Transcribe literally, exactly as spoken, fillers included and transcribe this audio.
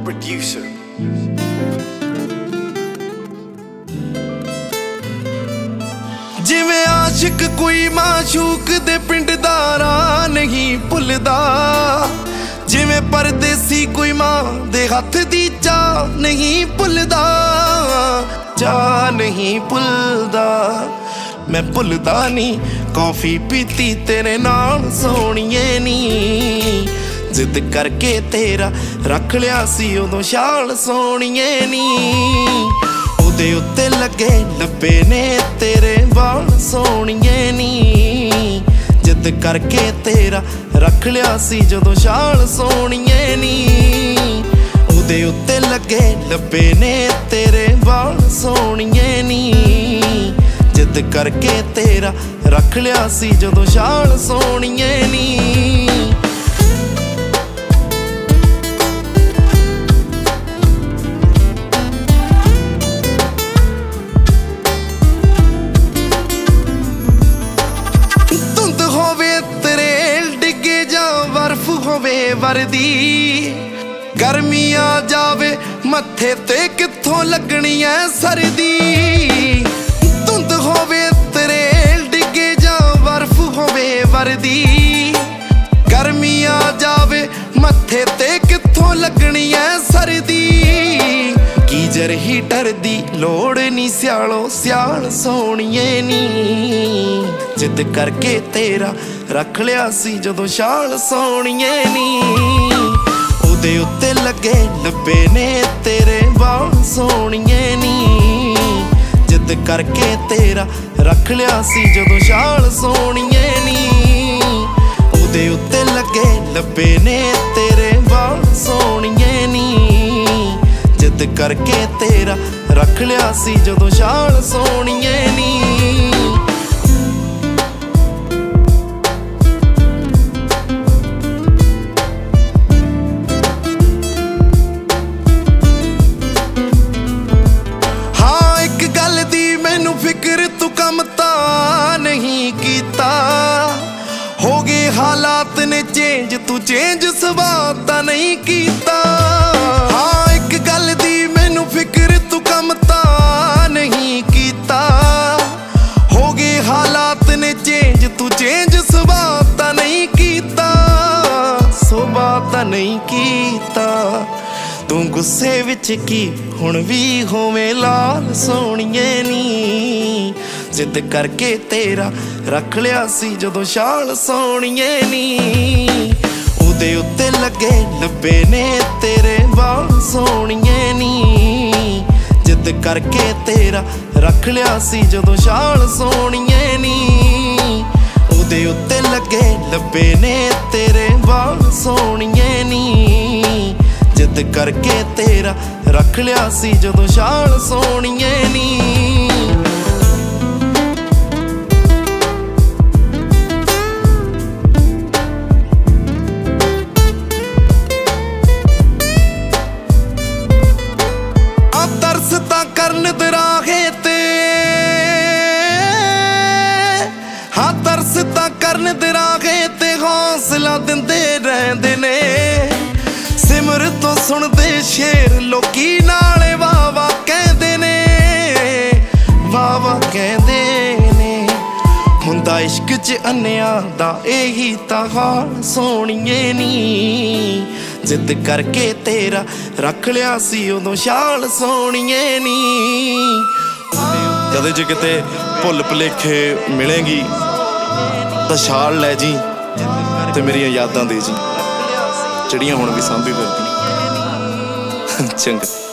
producer. जिवें आशिक कोई माशूक दे पिंड दा राह नहीं भुलदा, जिवें परदेसी कोई मां दे हथ दी चाह नहीं भुलदा, चाह नहीं भुलदा। मैं भुलदा नी कॉफी पीती तेरे नाल सोहणीए नी, जिद करके तेरा रख लिया सी उदों शाल सोहणीए नी। उदे उत्ते लगे लब्बे ने तेरे वाल सोहणीए नी, जिद करके तेरा रख लिया सी जदों शाल सोहणीए नी। उदे उत्ते लगे लब्बे ने तेरे वाल सोहणीए नी, जिद करके तेरा रख लिया सी जदों शाल सोहणीए नी। धुंद होवे तरेल डिगे जा बर्फ होवे वरदी, गर्मी आ जावे मत्थे ते कित्थों लगनी है सर्दी। धुंद होवे तरेल डिगे जा बर्फ होवे वरदी, गर्मी आ जावे मत्थे ते कित्थों लगनी है सर्दी। गीजर हीटर दी लोड़ नी स्यालो स्याल सोहणीए नी, जिद करके तेरा रख लिया सी जदों शाल सोहणीए नी। उदे उत्ते लगे लब्बे ने तेरे वाल सोहणीए नी, जिद करके तेरा रख लिया सी जदों शाल सोहणीए नी। उदे उत्ते लगे लब्बे ने तेरे वाल सोहणीए नी, जिद करके तेरा रख लिया सी जदों शाल सोहणीए नी। फिक्र तू कम ता नहीं कीता, हो गए हालात ने चेंज तू चेंज सुभाव ता नहीं कीता। हाँ एक गल दी मैनू फिक्र तू कम ता नहीं कीता, हो गए हालात ने चेंज तू चेंज सुभाव ता नहीं कीता, सुभाव ता नहीं कीता। तू गुस्से विच की हुण भी होवे लाल सोहणीए नी, जिद करके तेरा रख लिया सी जदों शाल सोहणीए नी। उदे उत्ते लगे लब्बे ने तेरे वाल सोहणीए नी, जिद करके तेरा रख लिया सी जदों शाल सोहणीए नी। उदे उत्ते लगे लब्बे ने तेरे वाल सोहणीए नी, जिद करके तेरा रख लिया सी जदों शाल सोहणीए नी। आ तरस तां करन दराहे ते, हाँ तरस तां करन दराहे ते हौसला दिंदे रहिंदे ने। सिमर तो सुनदे शेर लोकी नाले वाह वाह कहंदे ने, वाह वाह कहंदे ने। हुंदा इश्क च अन्निया दा एही तां हाल सोहणीए नी, जिद करके तेरा रख लिया सी उदों शाल सोहणीए नी। कदे जे किते भुल भुलेखे मिलेंगी तां शाल लै जी ते मेरियां यादां दे जी, ਜਿਹੜੀਆਂ ਹੁਣ ਵੀ ਸਾਂਭੀ ਫਿਰਦੀ। ਚੰਗਾ।